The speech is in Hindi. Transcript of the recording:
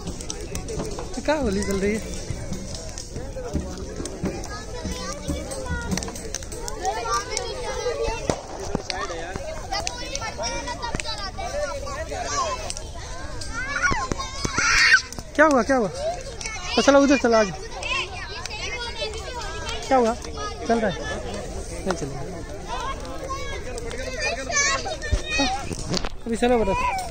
क्या होली चल रही है? क्या हुआ क्या हुआ? तो चलो उधर चला आज। क्या हुआ? चल रहा है नहीं चलेगा अभी चलो बता।